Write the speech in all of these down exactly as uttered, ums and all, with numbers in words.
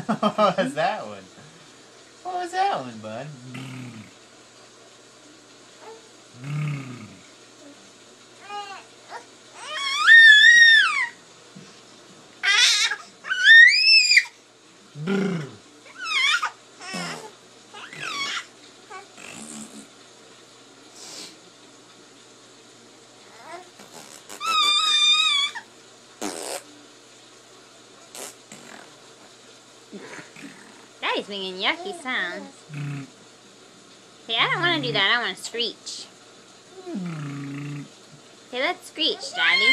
What was that one? What was that one, bud? Daddy's making yucky sounds. Hey, I don't want to do that. I want to screech. Okay, let's screech, Daddy.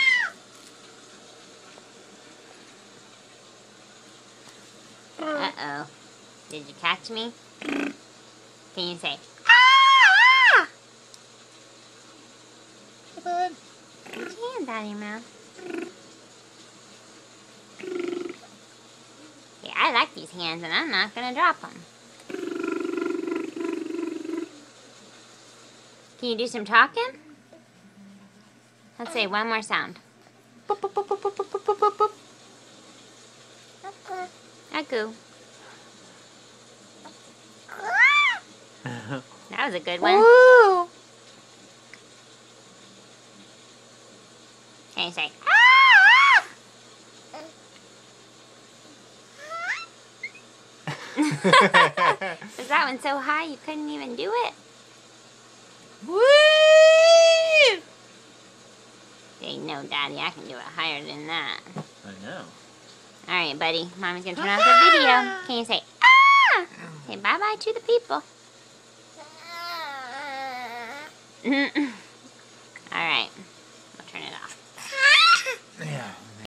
Uh-oh. Did you catch me? Can you say, ah! Hey, bud. Put your hands out of your mouth. Okay, I like these hands, and I'm not going to drop them. Can you do some talking? Let's say one more sound. Boop, boop, boop, boop, boop, boop, boop, boop, boop. Aku. That was a good one. Woo! Can you say, ah! Was that one so high you couldn't even do it? Woo! Hey, no, Daddy, I can do it higher than that. I know. Alright, buddy. Mommy's gonna turn off the video. Can you say, ah? Say bye-bye to the people.